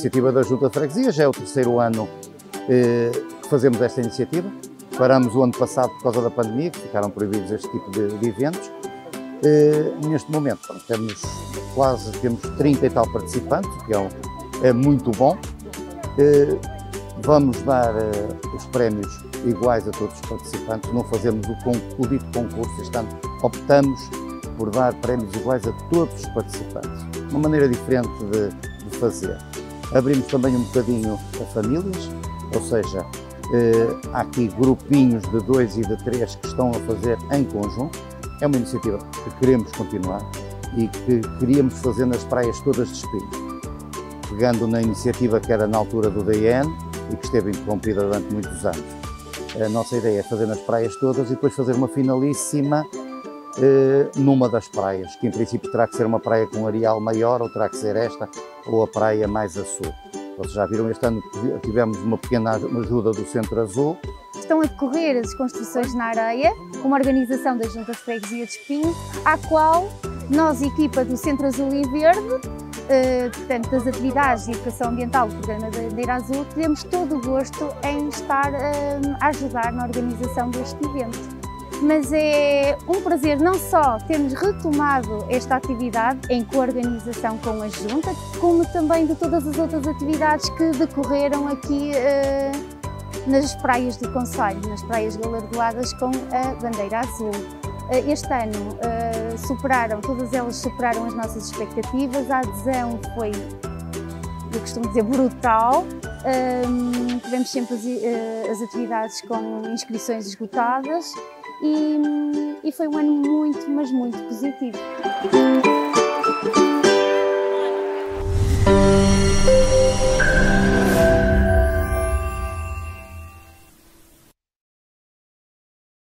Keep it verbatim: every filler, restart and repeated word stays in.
iniciativa da Junta de Freguesia, já é o terceiro ano eh, que fazemos esta iniciativa. Paramos o ano passado por causa da pandemia, que ficaram proibidos este tipo de, de eventos. Eh, neste momento pronto, temos quase temos trinta e tal participantes, o que é, um, é muito bom. Eh, vamos dar eh, os prémios iguais a todos os participantes, não fazemos o, o dito concurso, este ano optamos por dar prémios iguais a todos os participantes, uma maneira diferente de, de fazer. Abrimos também um bocadinho a famílias, ou seja, eh, há aqui grupinhos de dois e de três que estão a fazer em conjunto. É uma iniciativa que queremos continuar e que queríamos fazer nas praias todas de Espinho, pegando na iniciativa que era na altura do D N e que esteve interrompida durante muitos anos. A nossa ideia é fazer nas praias todas e depois fazer uma finalíssima eh, numa das praias, que em princípio terá que ser uma praia com areal maior, ou terá que ser esta, ou a praia mais a sul. Vocês já viram, este ano tivemos uma pequena ajuda do Centro Azul. Estão a decorrer as construções na areia, uma organização da Junta de Freguesia de Espinho, à qual nós, equipa do Centro Azul e Verde, eh, portanto, das atividades de educação ambiental do programa da Bandeira Azul, temos todo o gosto em estar eh, a ajudar na organização deste evento. Mas é um prazer não só termos retomado esta atividade em coorganização com a Junta, como também de todas as outras atividades que decorreram aqui eh, nas praias do concelho, nas praias galardoadas com a Bandeira Azul. Este ano uh, superaram, todas elas superaram as nossas expectativas, a adesão foi, eu costumo dizer, brutal. Um, tivemos sempre as, uh, as atividades com inscrições esgotadas e, e foi um ano muito, mas muito positivo.